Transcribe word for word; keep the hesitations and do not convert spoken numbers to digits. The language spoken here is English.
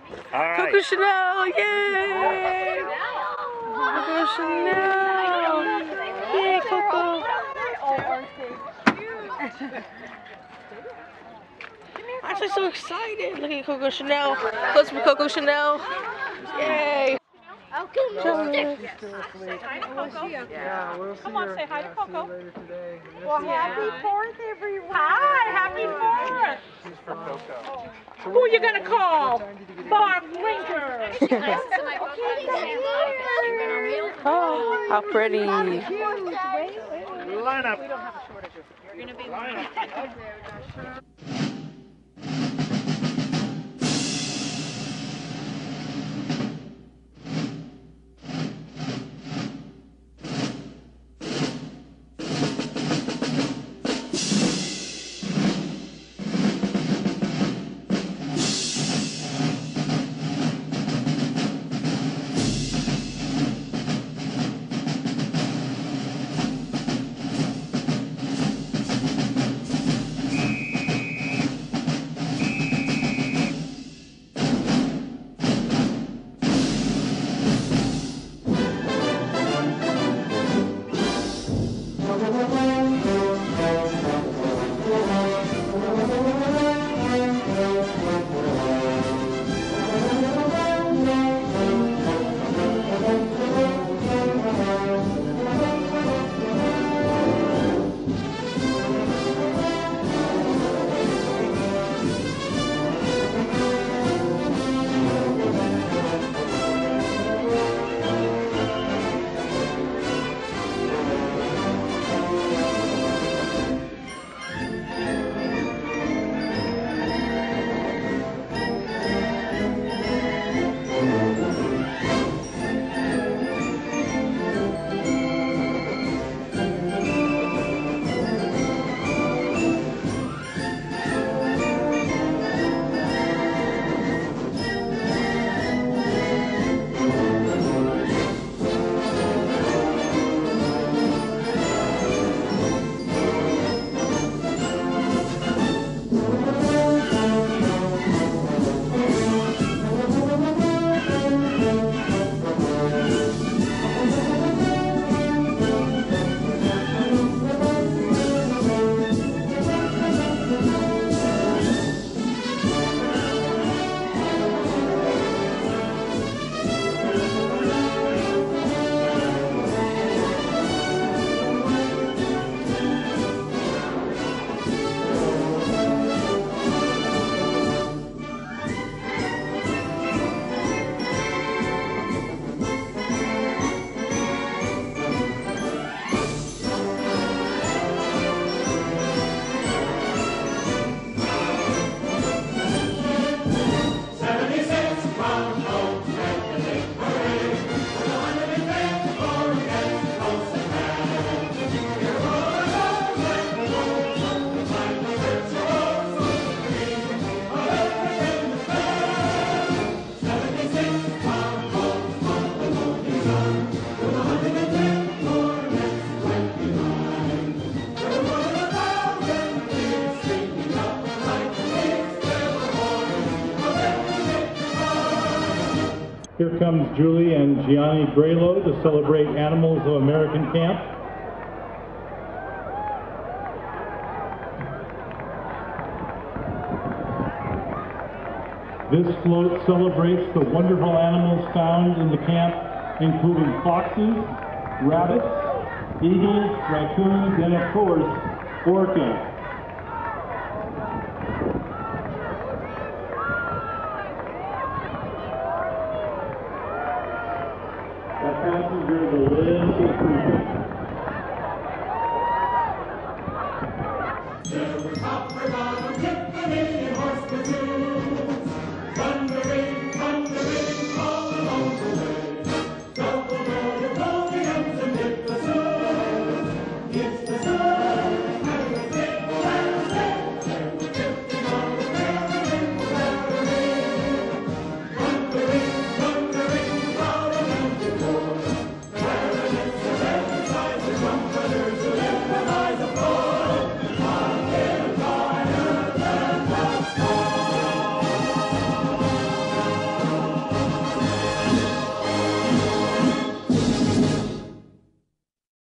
All right. Coco Chanel, yay! Coco Chanel, yay, Coco. I'm actually so excited. Look at Coco Chanel. Close for Coco Chanel. Yay! Oh, good. Chanel. Hi to Coco. Yeah, we'll see Come on, her. say hi to Yeah, Coco. see you later today. Well, happy fourth, everyone. Hi, happy fourth. This is for Coco. Who are you going to call? Bob Winter. Oh, how pretty. Line up. You're going to be line up. Here comes Julie and Gianni Graylow to celebrate Animals of American Camp. This float celebrates the wonderful animals found in the camp, including foxes, rabbits, eagles, raccoons, and of course, orcas.